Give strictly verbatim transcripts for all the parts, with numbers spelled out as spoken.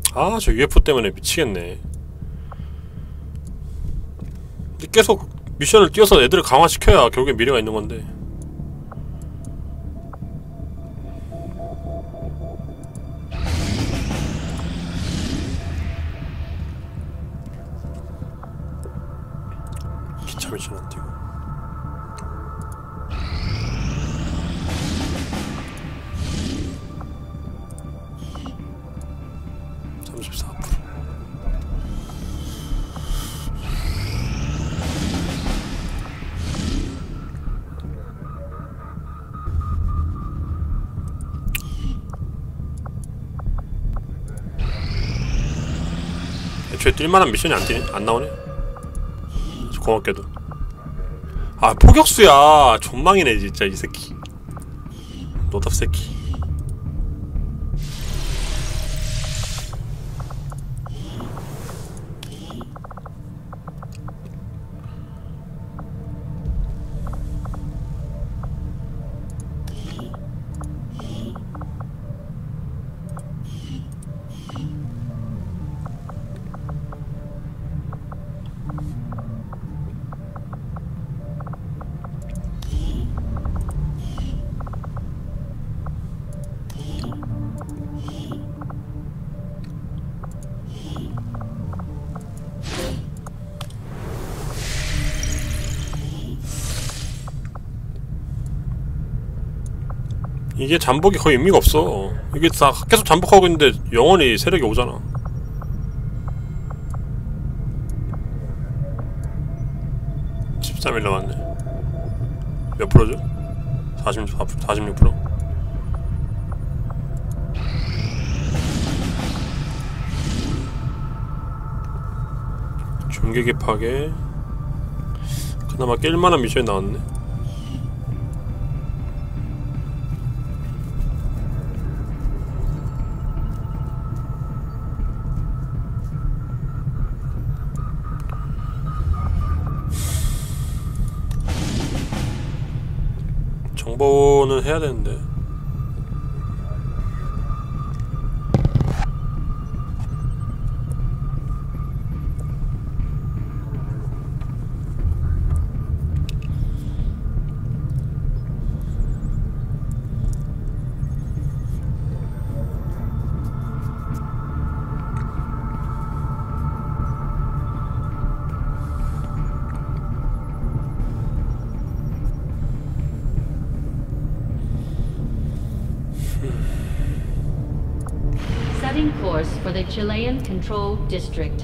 아, 저 유에프오 때문에 미치겠네. 계속 미션을 띄워서 애들을 강화시켜야 결국엔 미래가 있는 건데. 기차 미션 안 띄고. 삼십사 퍼센트. 애초에 뛸만한 미션이 안 뛰네? 안 나오네? 고맙게도. 아, 포격수야! 존망이네 진짜 이 새끼. 노답 새끼. 이게 잠복이 거의 의미가 없어. 이게 다 계속 잠복하고 있는데 영원히 세력이 오잖아. 십삼 일 남았네. 몇 프로죠? 사십사 퍼센트, 사십육 퍼센트? 중계기 파괴. 그나마 깰만한 미션이 나왔네. 정보는 해야 되는데. Setting course for the Chilean Controlled District.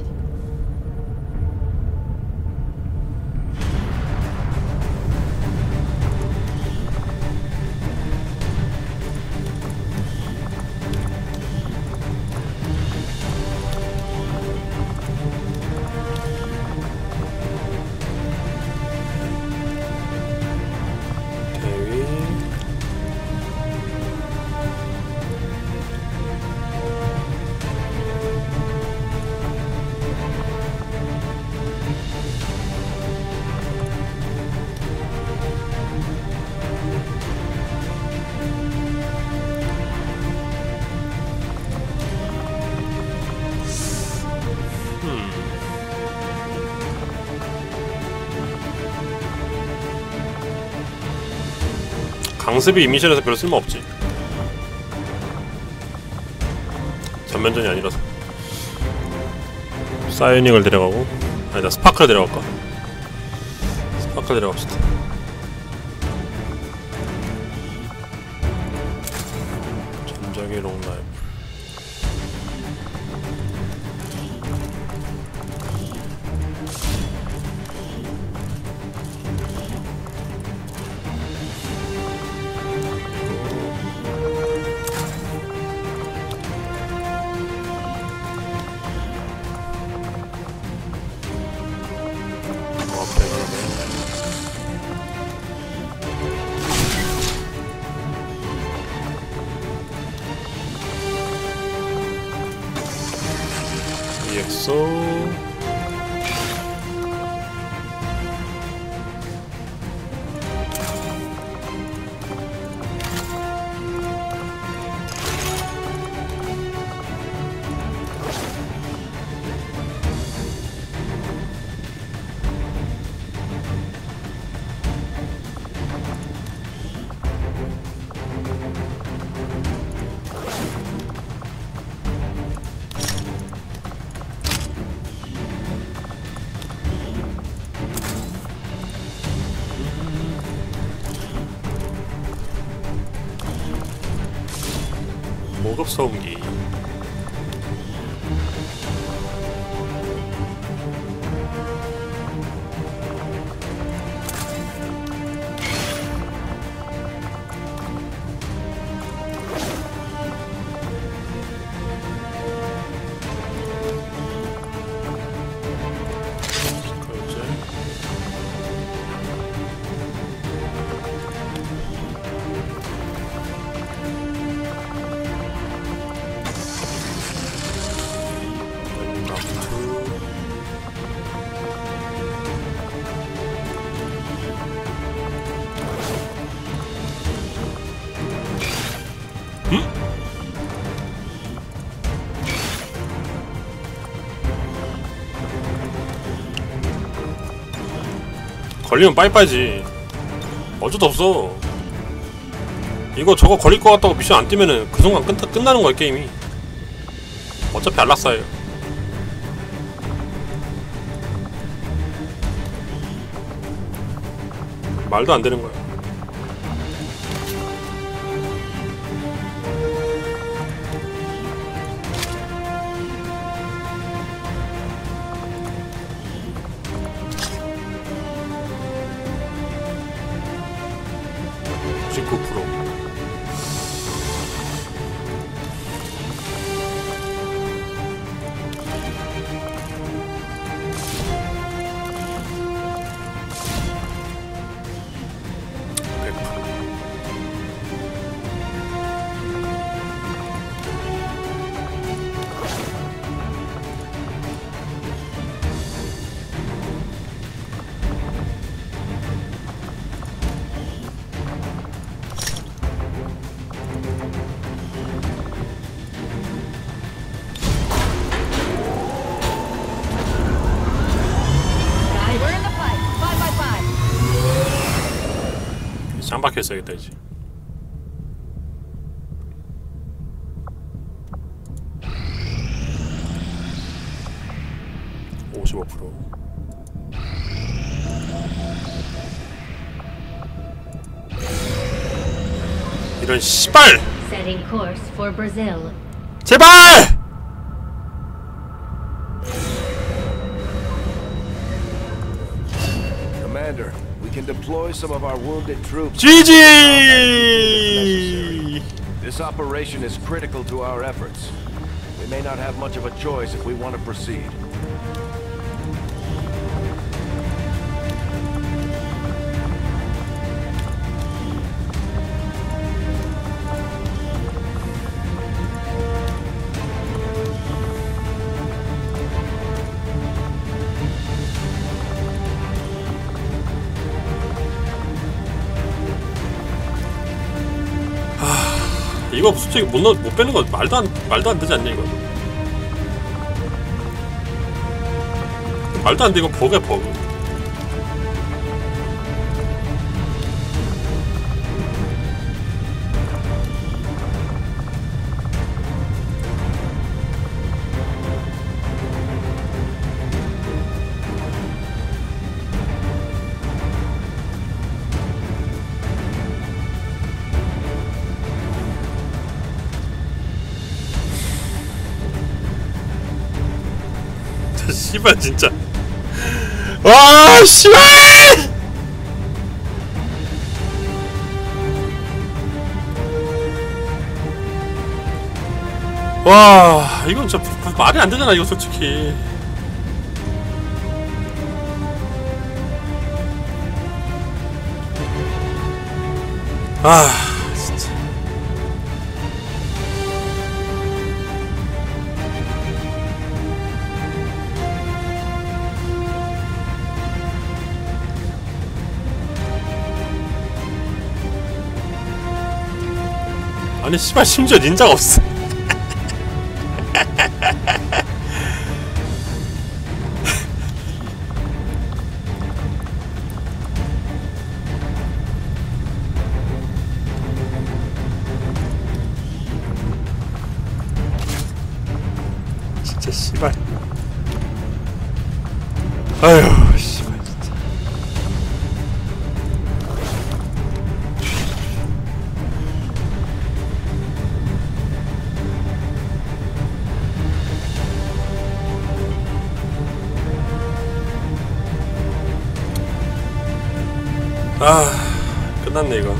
강습이 이 미션에서 별로 쓸모없지. 전면전이 아니라서. 사이오닉을 데려가고, 아니다, 스파크를 데려갈까? 스파크 데려갑시다. 전작의 롱라이프. 이엑소 고급 소음기. 걸리면 빠이빠이지. 어쩌다 없어. 이거 저거 걸릴 것 같다고 미션 안 뜨면은 그 순간 끝, 끝나는 거야 게임이. 어차피 안락사예요. 말도 안 되는 거야. 구십구 퍼센트. 짱 박혀있어야겠다 이제. 오십오 퍼센트. 이런 씨발! Setting course for Brazil. 제발! Commander, we can deploy some of our wounded troops. 지지! This operation is critical to our efforts. We may not have much of a choice if we want to proceed. 이거 솔직히 못, 넣, 못 빼는 거 말도 안, 말도 안 되지 않냐 이거. 말도 안 돼. 이거 버그야 버그. 씨발 진짜. 와 씨발! 와 이건 진짜 말이 안 되잖아 이거 솔직히. 아 진짜. 아니 씨발 심지어 닌자가 없어. 진짜 씨발. 아휴 씨발 진짜. 아, 끝났네 이거.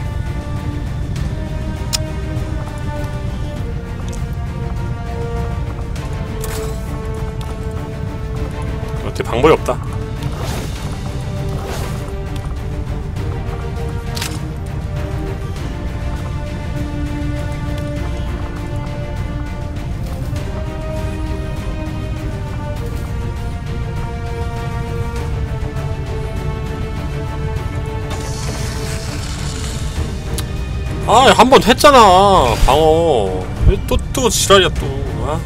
어떻게 방법이 없다. 아, 한 번 했잖아 방어. 왜 또 또 지랄이야 또. 아?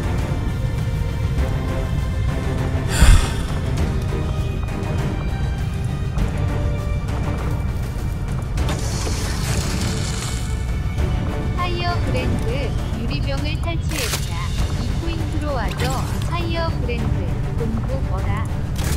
파이어 브랜드 유리병을 탈취했다. 이 포인트로 와줘. 파이어 브랜드 공부 뭐라.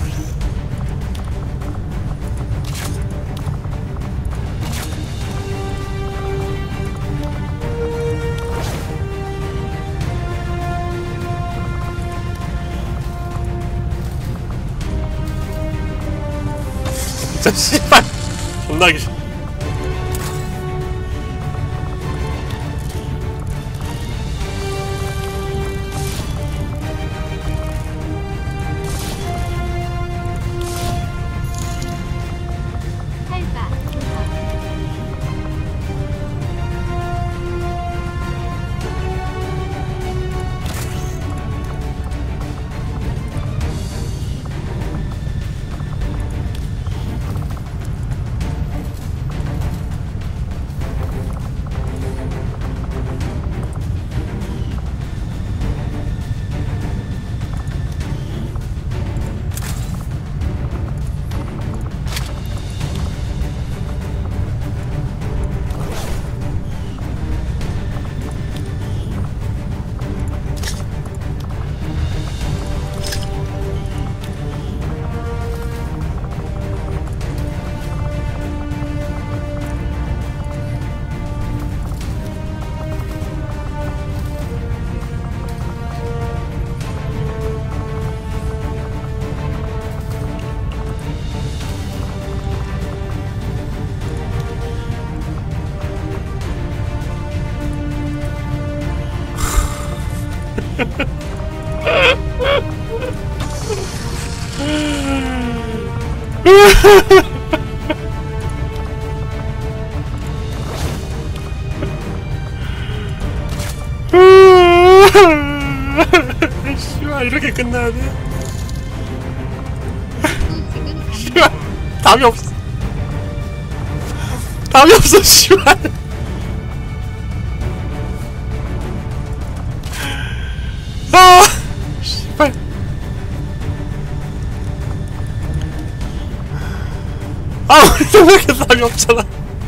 진짜 씨발 존나기 싫어. 탈바. 씨발 이렇게 끝나야 돼? 지금 씨발 답이 없어. 답이 없어 씨발. 아 씨발. 아 우리 왜 이렇게 답이 없잖아.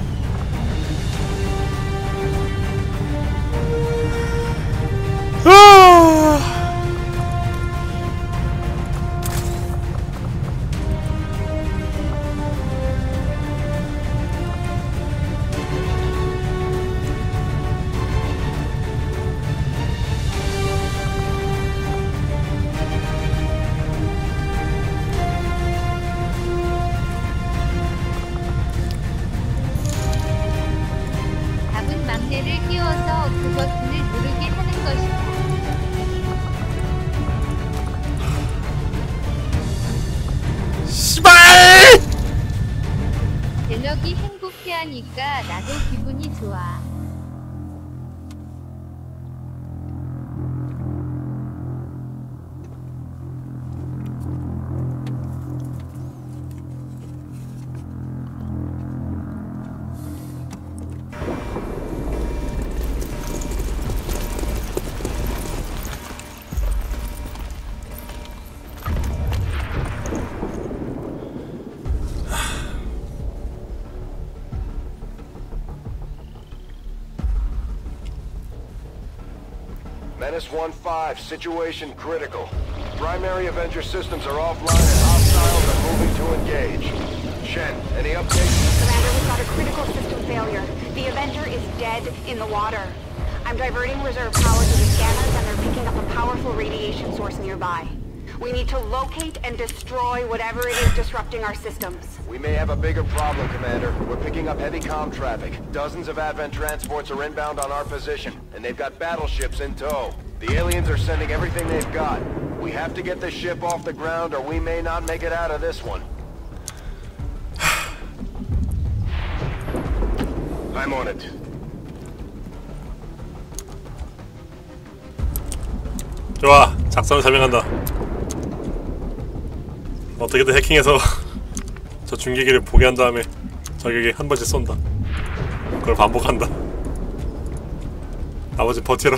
아 답은 막내를 끼워서 그 버튼을 누르게 하는 것이다. 씨발. 갤럭이 행복해하니까 나도 기분이 좋아. Menace one five, situation critical. Primary Avenger systems are offline and hostiles are moving to engage. Shen, any updates? Commander, we've got a critical system failure. The Avenger is dead in the water. I'm diverting reserve power to the scanners and they're picking up a powerful radiation source nearby. We need to locate and destroy whatever it is disrupting our systems. We may have a bigger problem, Commander. We're picking up heavy comm traffic. Dozens of Advent transports are inbound on our position, and they've got battleships in tow. The aliens are sending everything they've got. We have to get this ship off the ground, or we may not make it out of this one. I'm on it. 좋아, 작전을 설명한다. 어떻게든 해킹해서 저 중계기를 보게 한 다음에 적에게 한 번씩 쏜다. 그걸 반복한다. 나머지 버티라.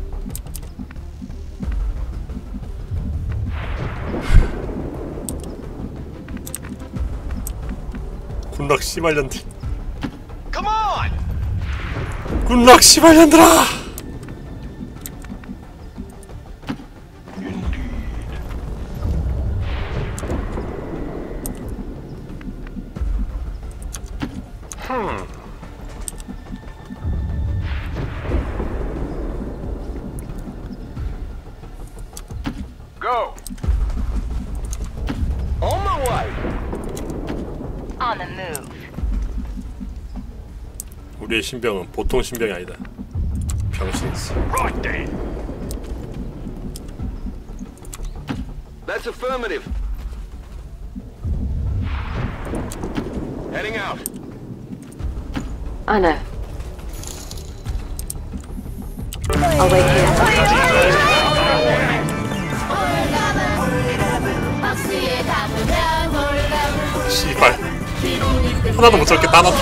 군락 씨발년들. Come on! 군락 씨발년들아! Hmm. Go. On my way. On the move. 우리의 신병은 보통 신병이 아니다. 병신이지. Right then. That's affirmative. Heading out. I know. I'll wait here. 씨발. 하나도 못 잡겠다, 하나도.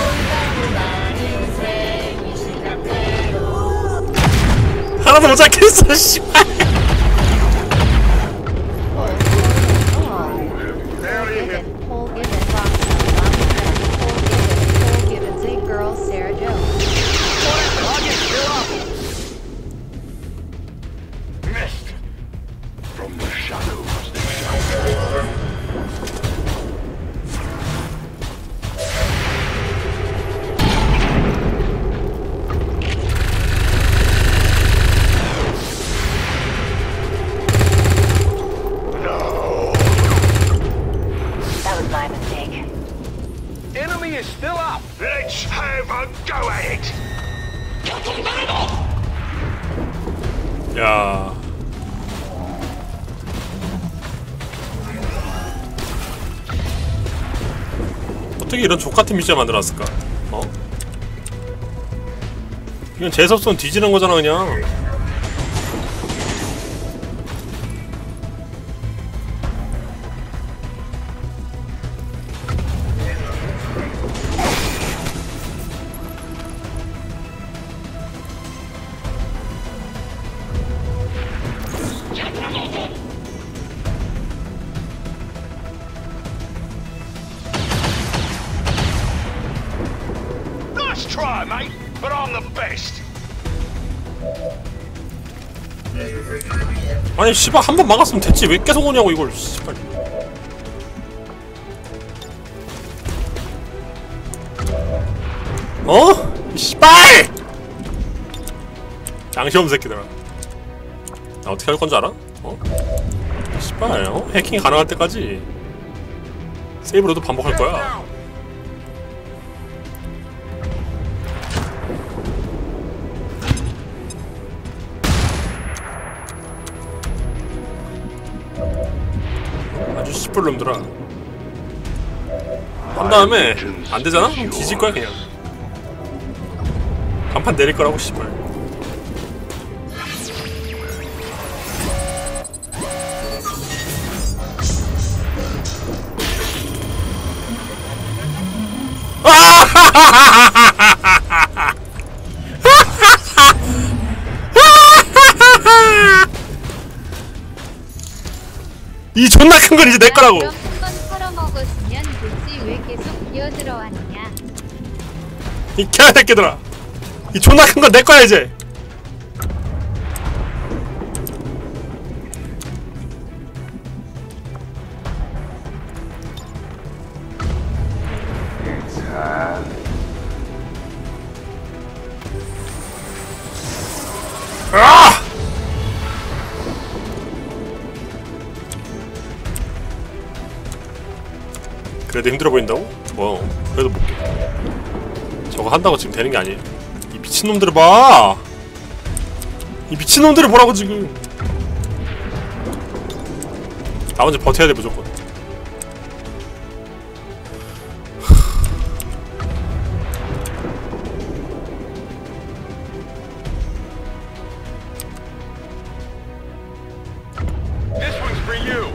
하나도 못 잡겠어, 씨발. Paul Gibbons, Paul Gibbons, a girl, Sarah Jones. Mist. From the shadows they shall. Enemy is still up. Let's have a go at it. 야. 어떻게 이런 족같은 미션 만들어놨을까? 어? 이건 재수없으면 뒤지는 거잖아, 그냥. Nice try, mate, but I'm the best. 아니 씨발 한 번 막았으면 됐지 왜 계속 오냐고 이걸 씨발. 어? 씨발! 양심 없는 새끼들아. 나 어떻게 할 건 줄 알아? 어? 씨발, 어? 해킹이 가능할 때까지 세이브로도 반복할 거야. 아주 씨뿔 놈들아. 한 다음에 안 되잖아? 그럼 뒤질 거야 그냥. 간판 내릴 거라고 씨발. 이 존나 큰 건 이제 내 거라고. 그럼 한번 털어먹었으면 굳이 왜 계속 기어들어왔냐? 이 개새끼들아. 이 존나 큰 건 내 거야 이제. 아! 그래도 힘들어 보인다고? 어, 그래도 볼게. 저거 한다고 지금 되는 게 아니에요. 이 미친놈들을 봐! 이 미친놈들을 보라고 지금! 나 먼저 버텨야 돼 무조건. This one's for you.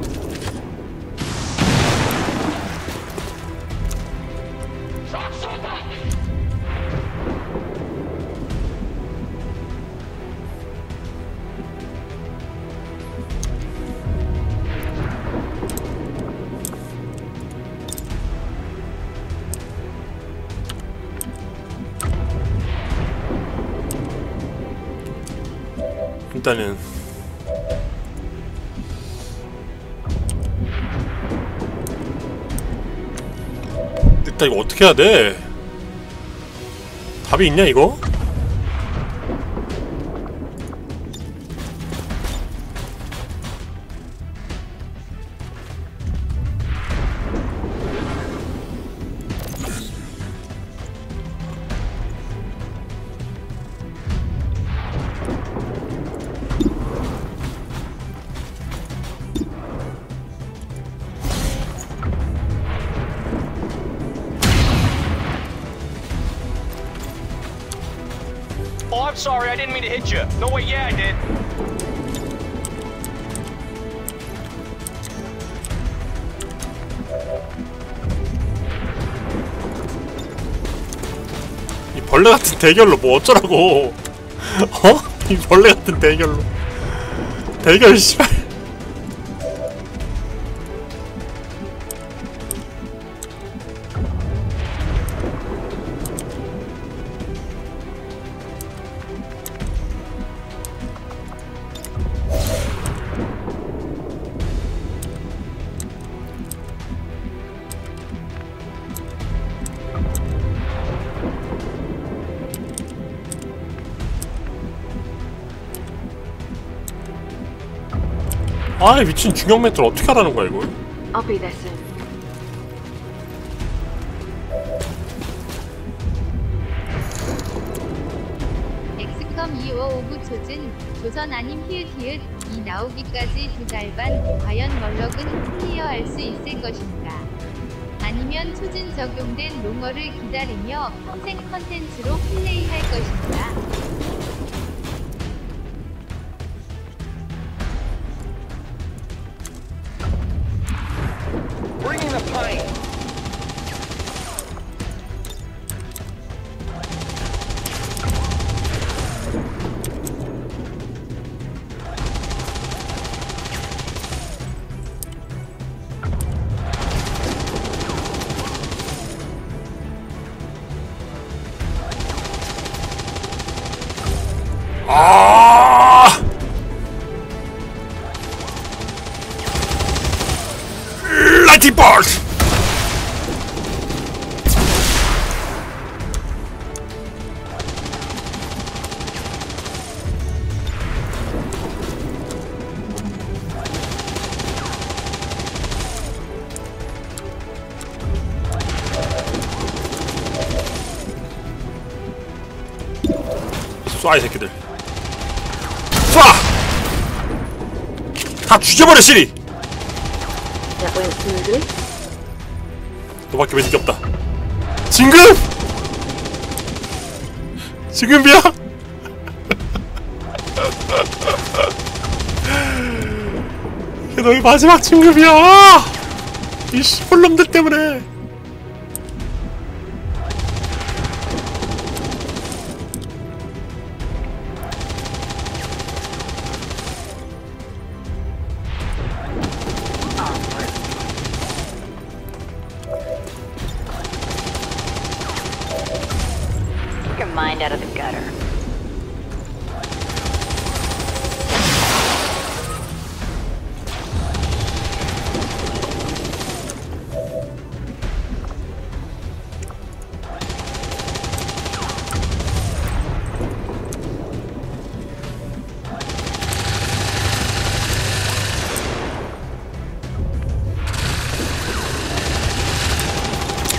일단은 일단 이거 어떻게 해야 돼? 답이 있냐 이거? Oh, I'm sorry, I didn't mean to hit you. No way, yeah, I did. 이 벌레 같은 대결로 뭐 어쩌라고? 어? 이 벌레 같은 대결로 대결 씨발. 아이 미친 중형 멘트를 어떻게 하라는 거야 이걸? I'll be there soon. 엑스컴 이오오구 초즌 조선 아님 히읗히읗 이 나오기까지 두 달 반. 과연 멀럭은 클리어할 수 있을 것인가? 아니면 초즌 적용된 롱어를 기다리며 평생 컨텐츠로 플레이할 것인가? Bringing the pint. 아! 라이팅 볼트! 쏴 이 새끼들. 쏴! 다 죽여버려 시리! 너밖에 매직이 없다. 진급! 진급이야? 이게 너의 마지막 진급이야! 이 씨발놈들 때문에. Your mind out of the gutter.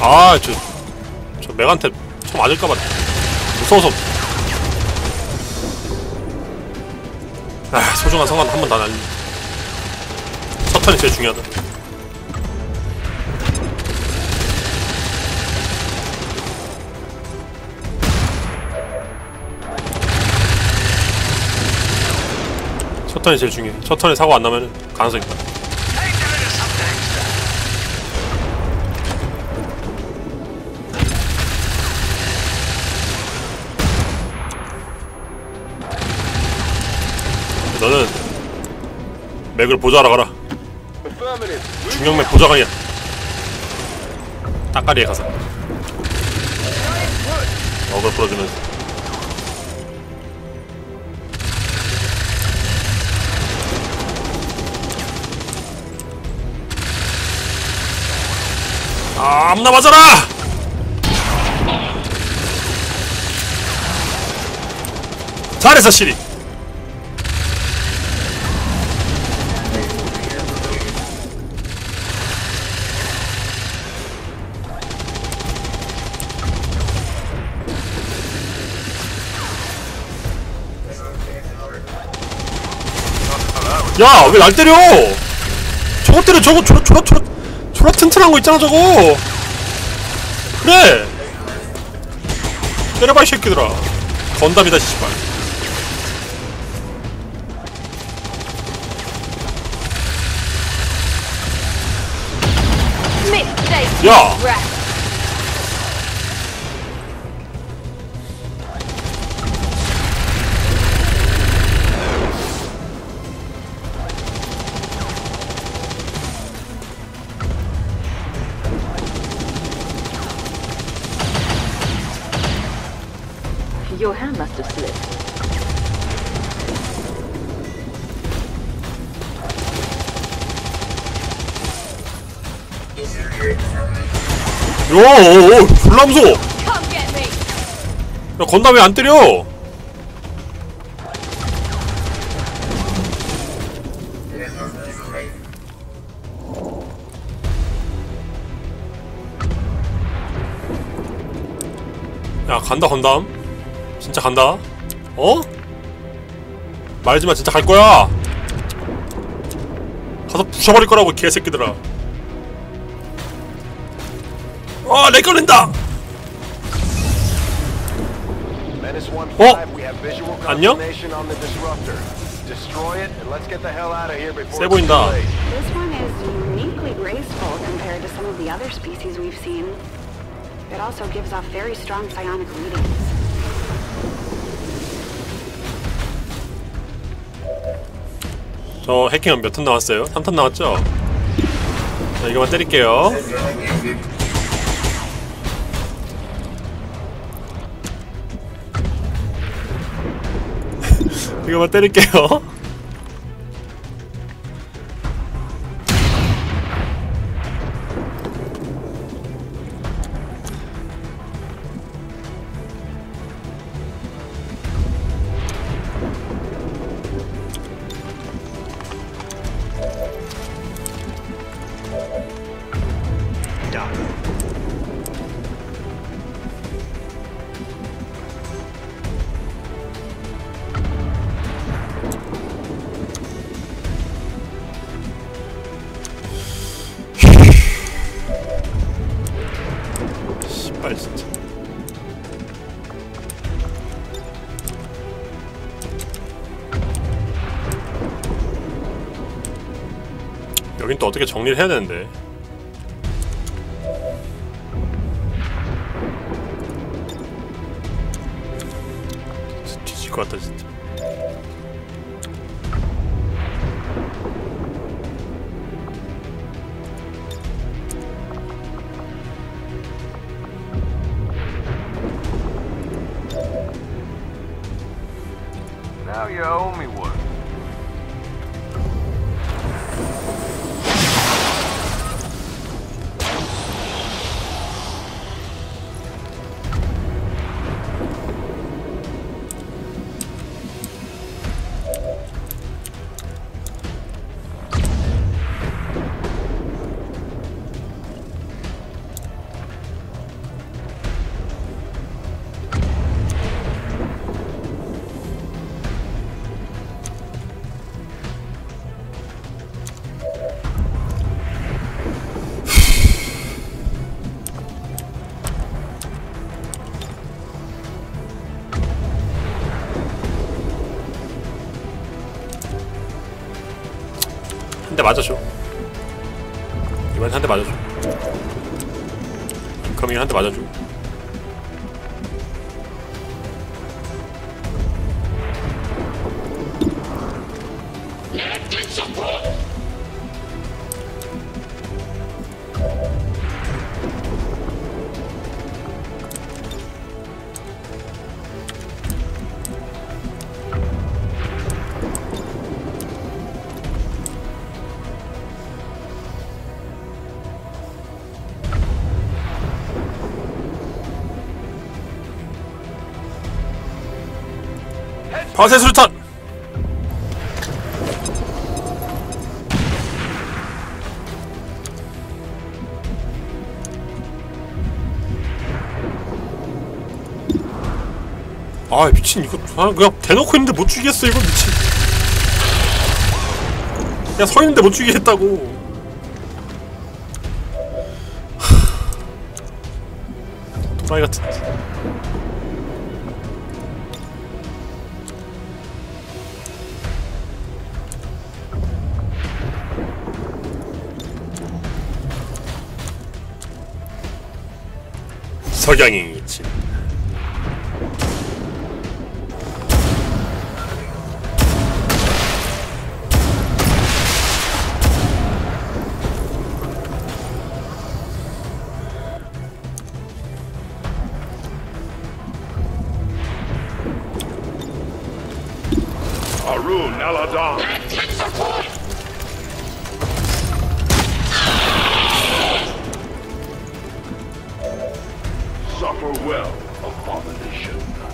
아, 저, 저 맥한테 쳐 맞을까봐 무서워서. 아, 소중한 성관 한 번 다 날리. 첫 턴이 제일 중요하다. 첫 턴이 제일 중요해. 첫 턴에 사고 안 나면 가능성 있다. 너는 맥을 보조하러 가라. 중력맥 보조강이야. 따까리에 가서 어글 풀어주면서. 아, 암나 맞아라! 잘했어, 시리. 야, 왜 날 때려? 저거 때려. 저거 저거 저거 저거 저거 튼튼한 거 있잖아, 저거. 그래. 때려봐, 이 새끼들아. 건담이다, 씨발. 야. Your hand must have slipped. 요, 오, 졸라 무서워. 야, 건담 왜 안 때려? 야, 간다, 건담. 진짜 간다. 어? 말지마, 진짜 갈 거야. 가서 부셔버릴 거라고, 개새끼들아. 아, 렉 걸린다. 어? 안녕? 세 보인다. This one is uniquely graceful compared to some of the other species we've seen. It also gives off very strong psionic readings. 저 해킹은 몇 턴 남았어요? 삼 턴 남았죠? 자, 이거만 때릴게요. 이거만 때릴게요. 씨발 진짜. 여긴 또 어떻게 정리를 해야 되는데. 뒤질 것 같다 진짜. Now you owe me one. 대 맞아줘. 이번엔 한 대 맞아줘. 인커밍 한 대 맞아줘. 파세 수류탄! 아 미친 이거 아, 그냥 대놓고 있는데 못 죽이겠어 이거 미친. 그냥 서 있는데 못 죽이겠다고. 도라이 같은. 석양이 진. Arun Aladon. Suffer well, abomination.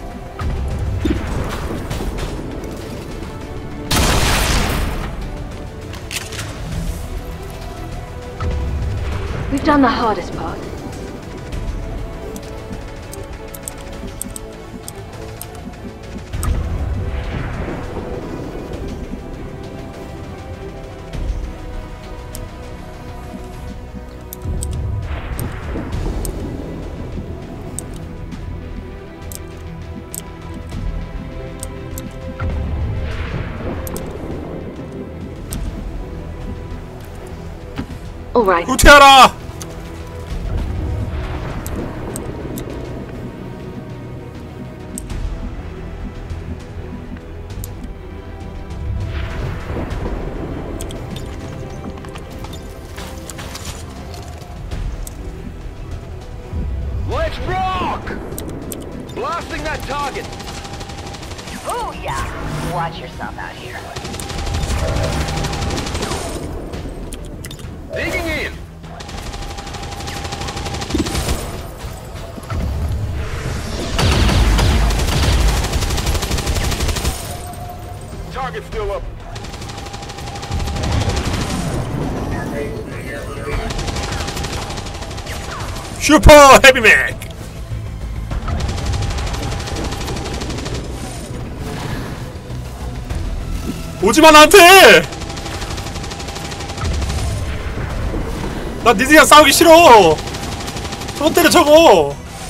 We've done the hardest part. All right. 후퇴하라! Let's rock! Blasting that target! Oh yeah, watch yourself out here. Digging in! Target still up. 슈퍼 헤비맥! 오지마 나한테! 나 니들이랑 싸우기 싫어! 저거 때려 저거!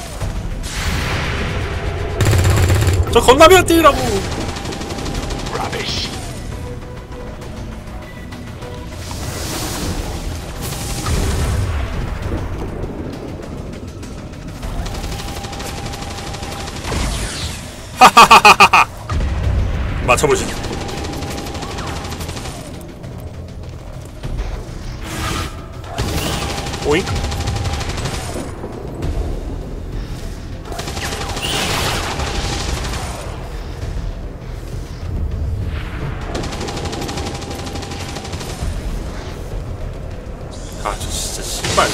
저 건담이랑 때리라고! Rubbish. 하하하하하! 맞춰보시죠. 오잉? 아, 저 진짜 씨발.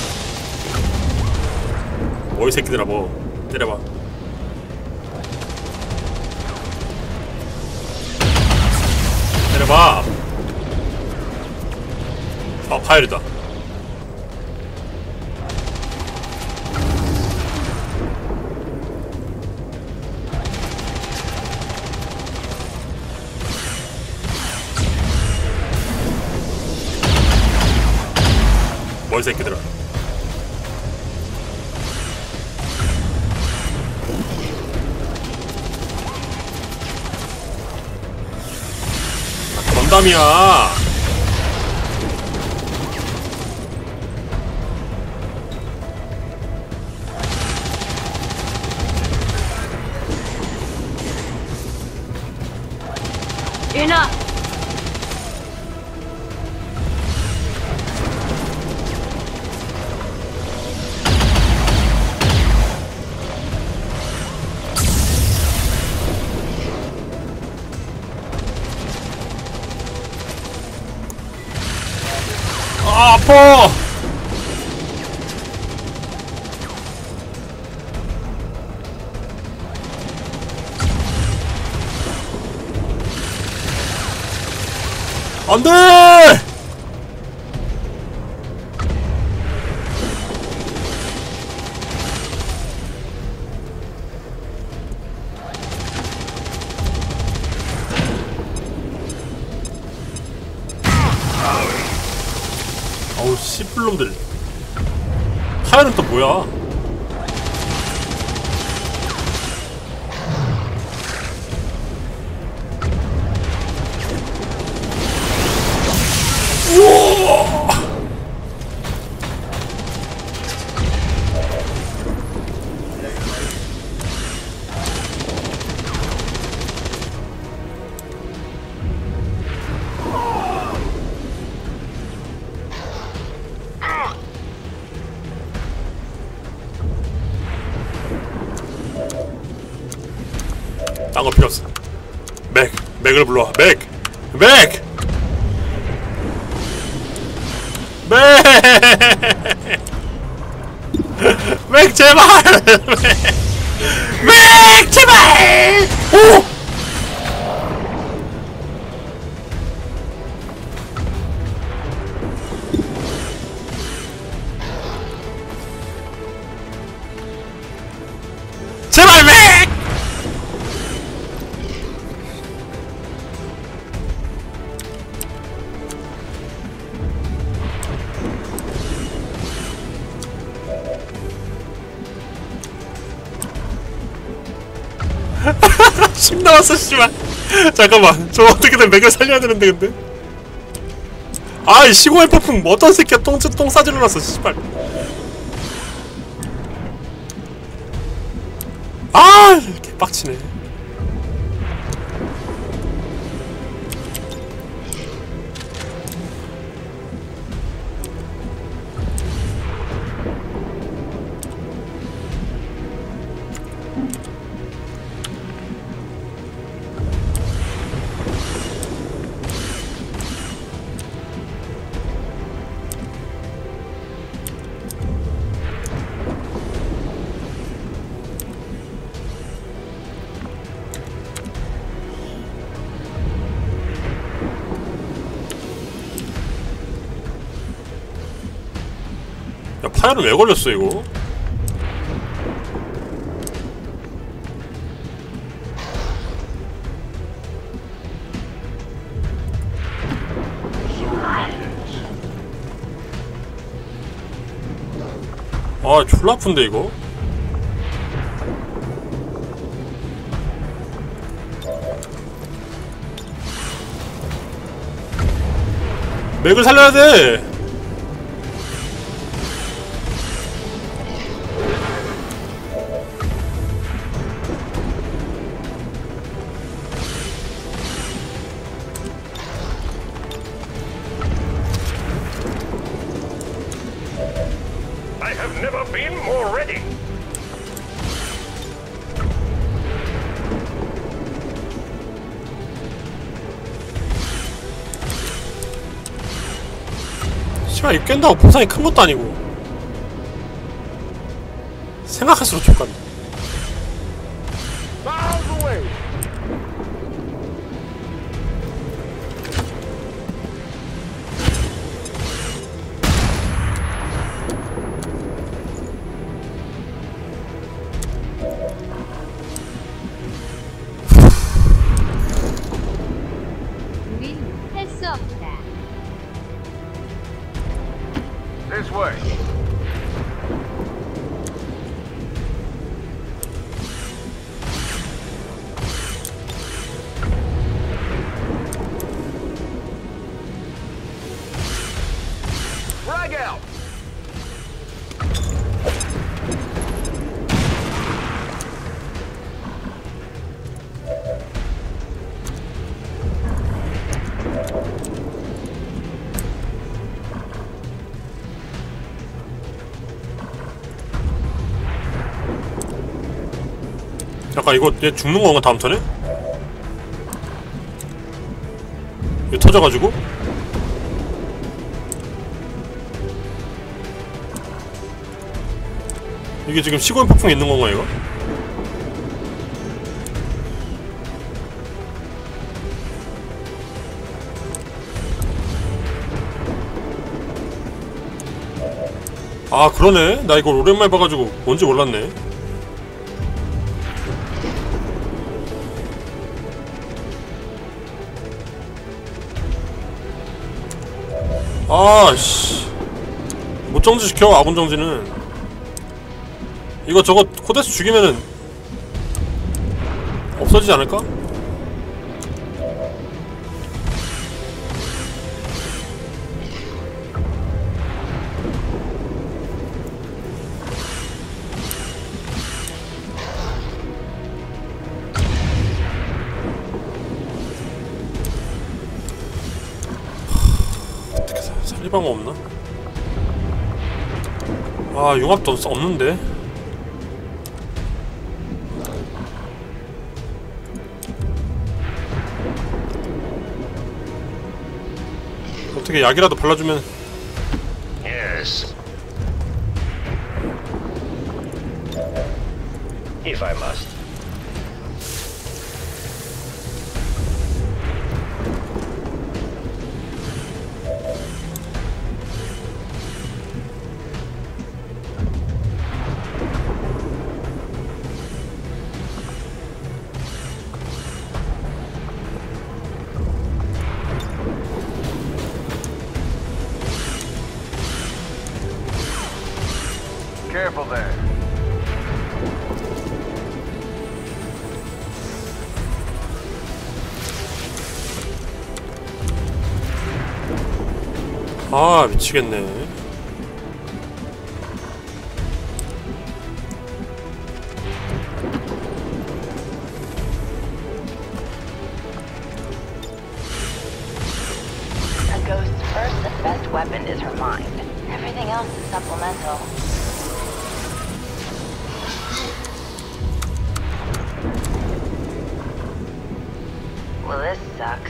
뭐 이 새끼들아 뭐 때려봐. 때려봐. 아, 파일이다. 뭐 이 새끼들아. 건담이야. Enough! 아, 아파! 안 돼! 어우, 씨뿔놈들. 파열은 또 뭐야? 우와! 딴 거 필요 없어. 맥! 맥을 불러와. 맥! 맥! 맥! 맥 제발! 맥 제발! 오! 제발 맥! 십 나왔어 씨발. 잠깐만 저 어떻게든 맥을 살려야 되는데. 근데 아이 시공의 폭풍 어떤 새끼야 똥, 똥 싸질러 놨어 씨발. 아 개빡치네. 야, 파열은 왜 걸렸어 이거? 아 졸라 아픈데 이거? 맥을 살려야 돼! I have never been more ready. 씨발 이거 깬다고 보상이 큰 것도 아니고 생각할수록 족같네. 우린 할 수 없다. This way. Frag out. 잠깐 이거 얘 죽는 건가 다음 턴에? 얘 터져가지고? 이게 지금 시골 폭풍이 있는 건가 이거? 아 그러네. 나 이거 오랜만에 봐가지고 뭔지 몰랐네. 아씨 못 정지시켜. 아군 정지는 이거 저거 코데스 죽이면은 없어지지 않을까? 어떻게 사, 살릴 방법 없나? 아 융합도 없, 없는데. 어떻게 약이라도 발라주면. Yes. If I must. Careful there. 아 미치겠네. A ghost's first and best weapon is her mind. Everything else is supplemental. Well, this sucks.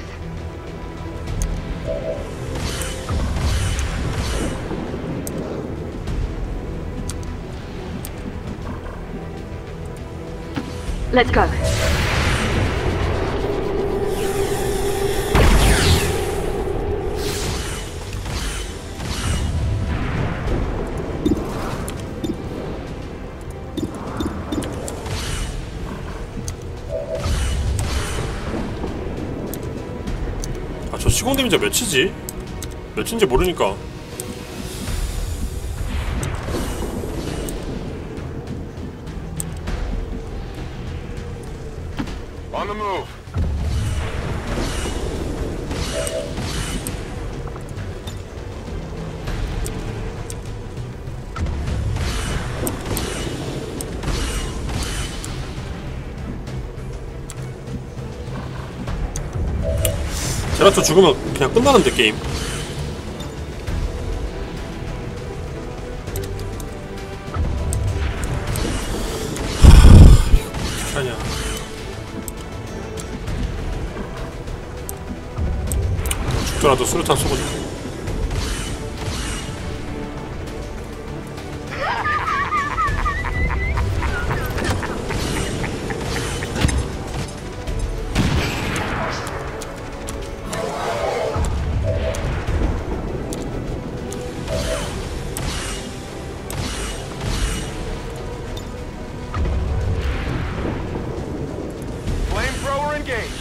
Let's go. 아 저 시공 데미지가 몇이지? 몇인지 모르니까. On the move. 제라토 죽으면 그냥 끝나는데 게임. 하... 이거 어떻게 하냐. 죽더라도 수류탄 쏘고 싶어. Flamethrower engaged.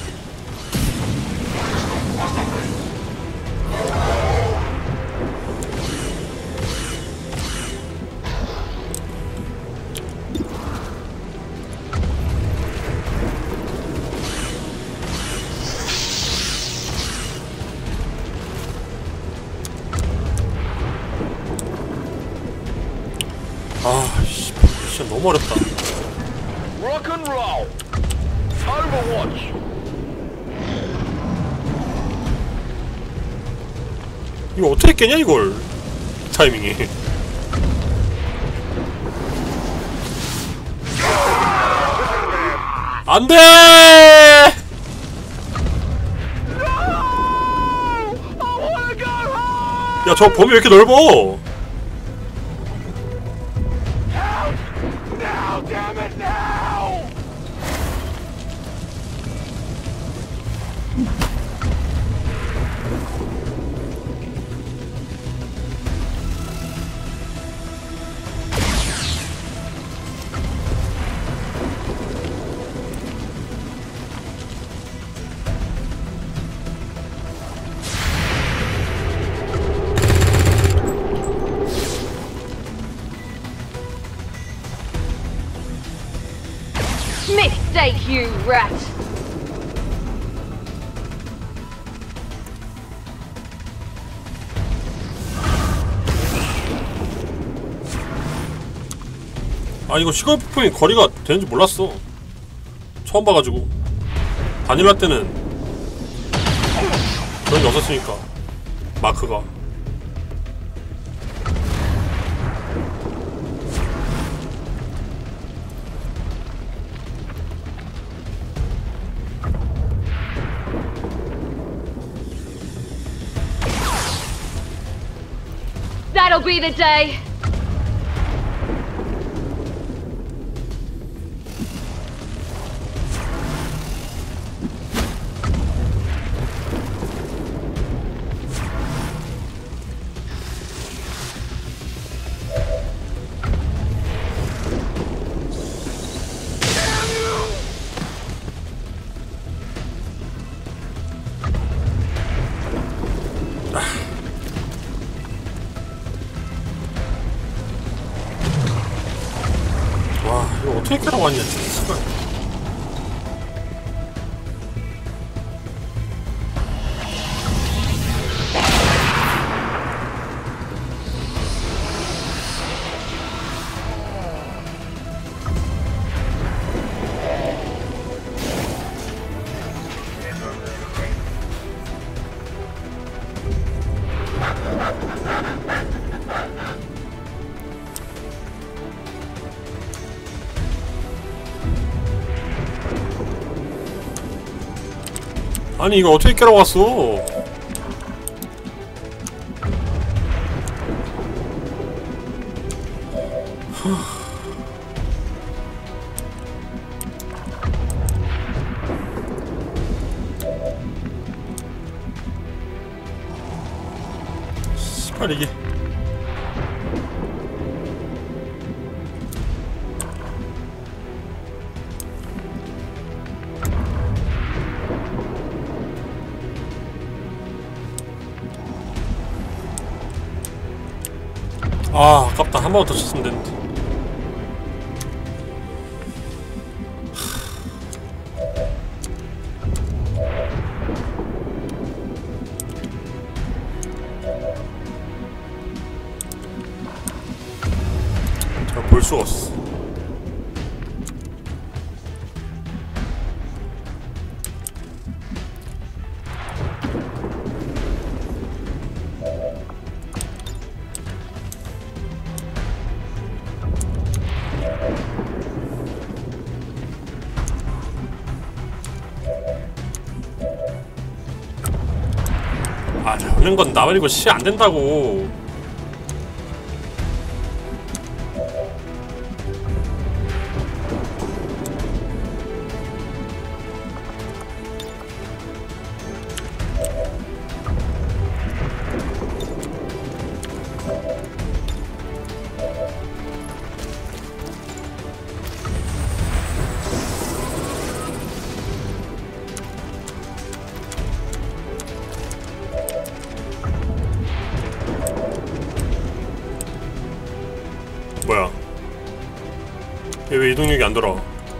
아, 씨, 진짜 너무 어렵다. Rock and roll. Overwatch. 이거 어떻게 깨냐 이걸? 타이밍이. 안돼! 야, 저 범위 왜 이렇게 넓어? Mistake, you rat! 아, 이거 시골 폭풍이 거리가 되는지 몰랐어. 처음 봐가지고. 바닐라 때는 그런 게 없었으니까. 마크가. That'll be the day! 와, 이거 어떻게 깨라고 왔냐, 진짜. 아니, 이거 어떻게 깨라고 왔어? 씨발, 이게. 아, 아깝다. 한 번 더 쳤으면 되는데. 잘 볼 수가 없어. 아, 잡는 건 나버리고 시 안 된다고. 뭐야? 얘 왜 이동력이 안 돌아와?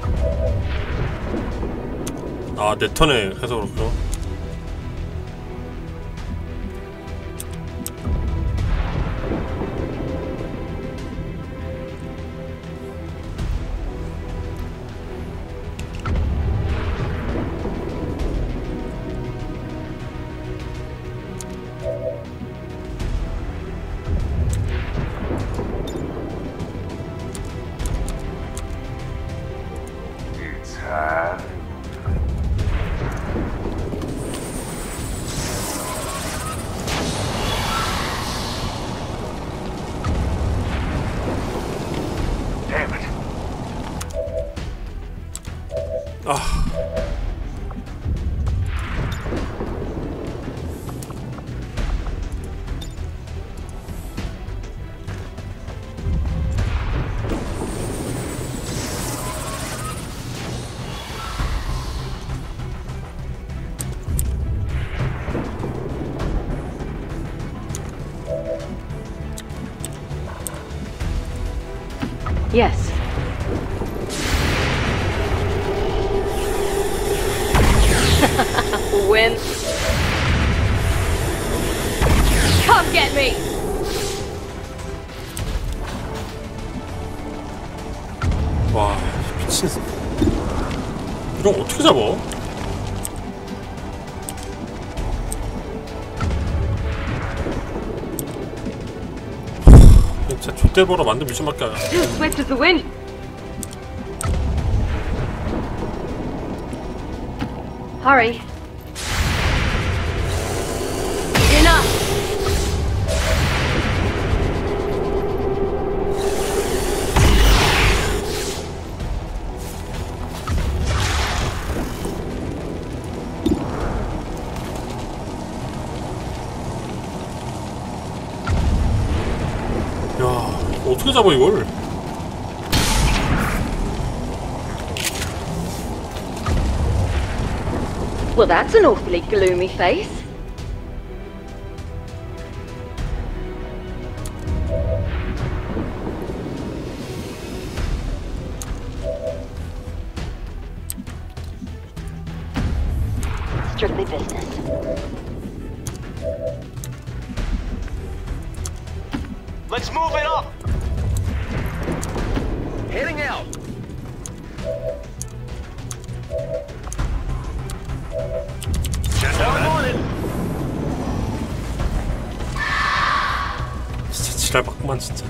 아, 내 턴에 해서 그렇구나. Time Yes. Win. Come get me! 와, 미친. 이런 거 어떻게 잡아? 진짜 좆대보러 만든 미션밖에 안 해. Too swift as the wind. Hurry. Enough. 야, 어떻게 잡아 이걸? Well, that's an awfully gloomy face. Strictly business. Let's move it up! Heading out. 진짜 지랄 맞구만 진짜.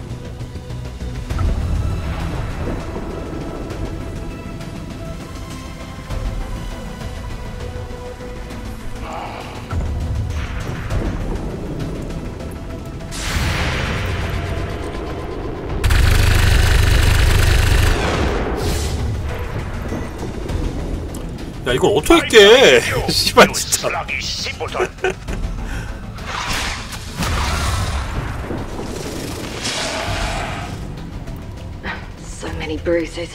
야 이걸 어떻게 깨? 씨발 진짜. So many bruises.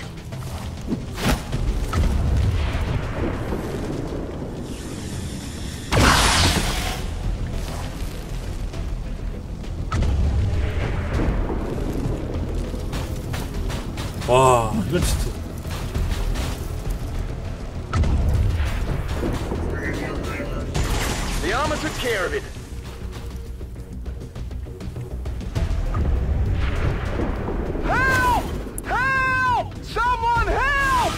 와 이건 진짜. The armor took care of it. Help! Help! Someone help!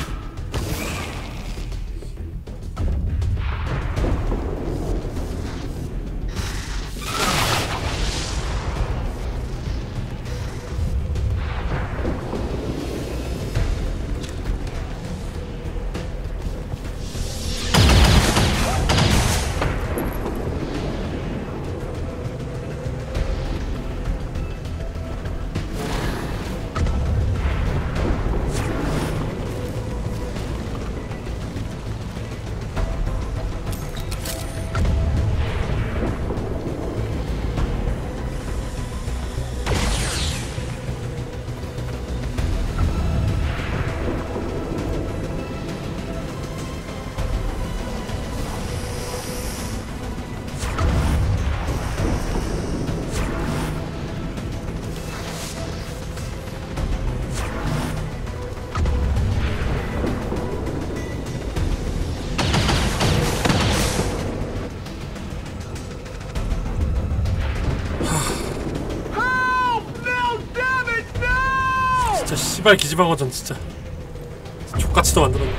진짜 씨발 기지방어전 진짜 족같이도 만들었네.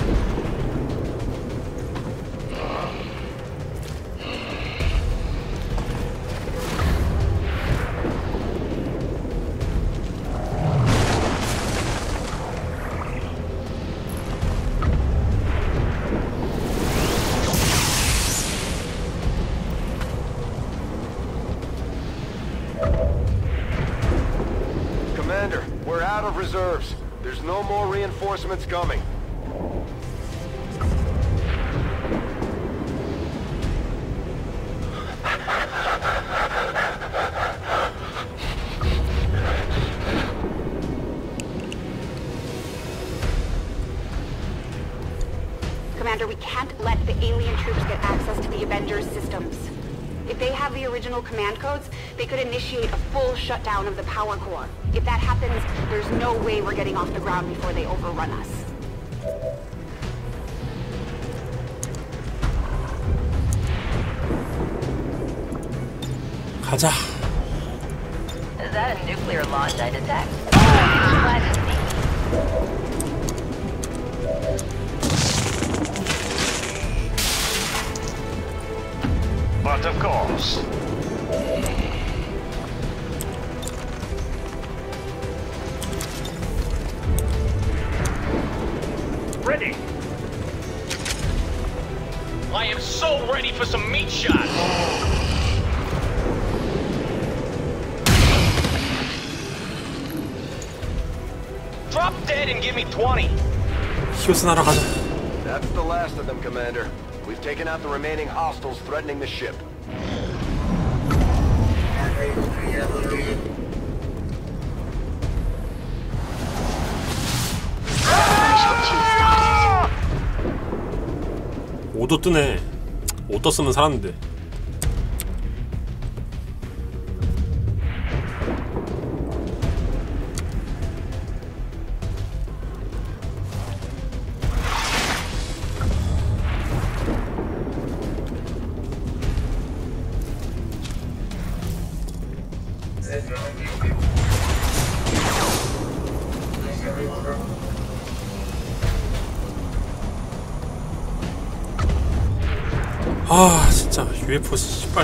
Commander, we're out of reserves. There's no more reinforcements coming. Commander, we can't let the alien troops get access to the Avengers systems. If they have the original command codes, they could initiate a full shutdown of the power core. If that happens, there's no way we're getting off the ground before they overrun us. 가자. Is that a nuclear launch I detect? Flash me. But of course. Ready. I am so ready for some meat shots. Drop dead and give me twenty. 히오스 나라 가자. That's the last of them, Commander. We've taken out the remaining hostiles threatening the ship. 오도 뜨네. 오 떴으면 살았는데. 아 진짜 유에프오 씨발.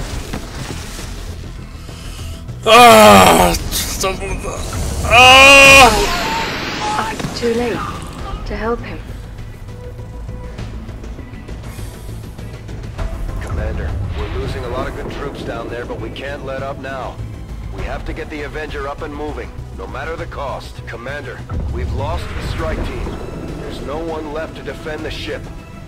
아 진짜 모른다. 아. Oh, it's too late to help him. Commander, we're losing a lot of good troops down there, but we can't let up now. We have to get the Avenger up and moving, no matter the cost. Commander, we've lost the strike team. There's no one left to defend the ship.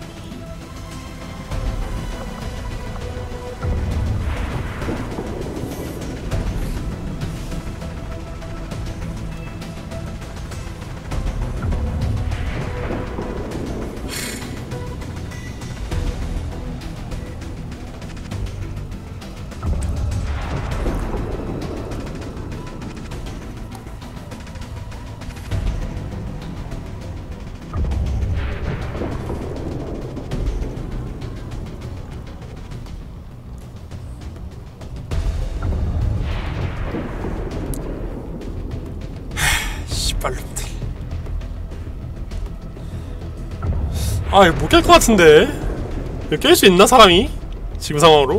씨발놈들. 아 이거 못 깰 것 같은데. 이거 깰 수 있나 사람이? 지금 상황으로?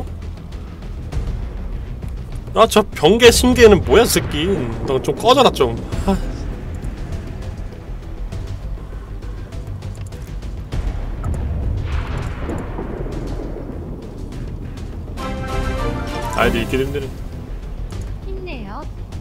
아 저 병개 신개는 뭐야 저 새끼. 너 좀 꺼져라 좀. 아. 아이들 있기 힘드네. 힘내요.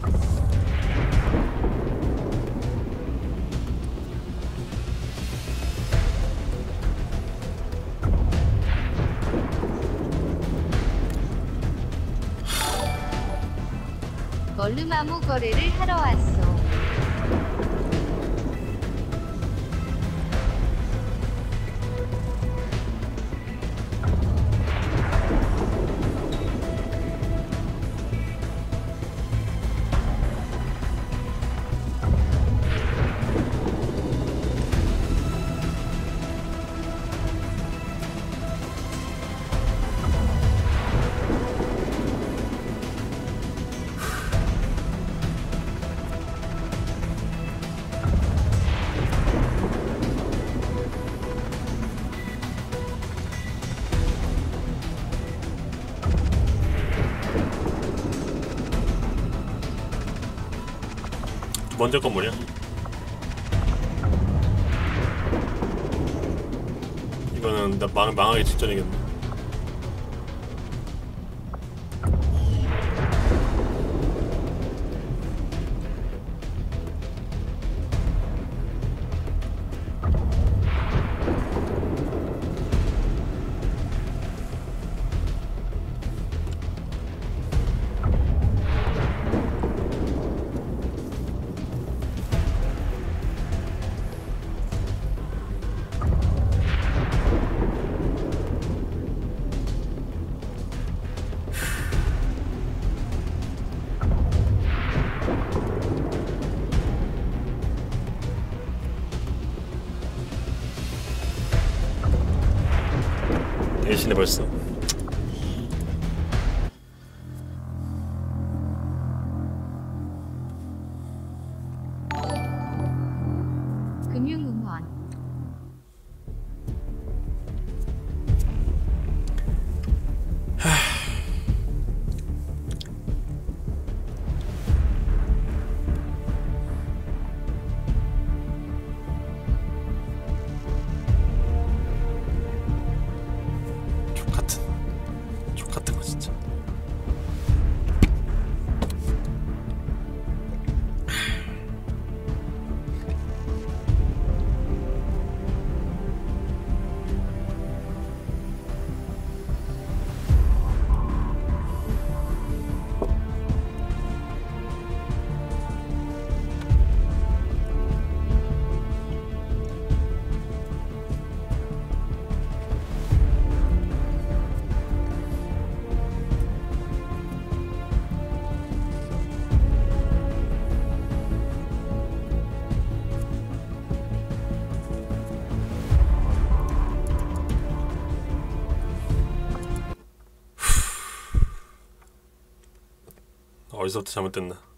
멀루마무 거래를 하러 왔어. 먼저 건 뭐냐? 이거는 나 망, 망하기 직전이겠네. 대신에 벌써. 금융응원. 족같은 족같은 거 진짜. 어디서부터 잘못됐나?